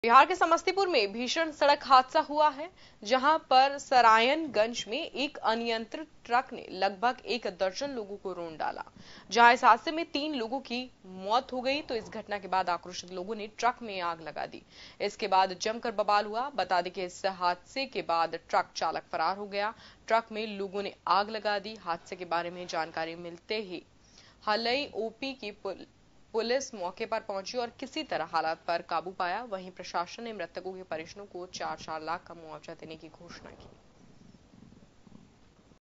बिहार के समस्तीपुर में भीषण सड़क हादसा हुआ है, जहां पर सरायनगंज में एक अनियंत्रित ट्रक ने लगभग 1 दर्जन लोगों को रौंद डाला। जहां इस हादसे में 3 लोगों की मौत हो गई, तो इस घटना के बाद आक्रोशित लोगों ने ट्रक में आग लगा दी। इसके बाद जमकर बवाल हुआ। बता दें कि इस हादसे के बाद ट्रक चालक फरार हो गया। ट्रक में लोगों ने आग लगा दी। हादसे के बारे में जानकारी मिलते ही हलई ओपी की पुलिस मौके पर पहुंची और किसी तरह हालात पर काबू पाया। वहीं प्रशासन ने मृतकों के परिजनों को 4-4 लाख का मुआवजा देने की घोषणा की।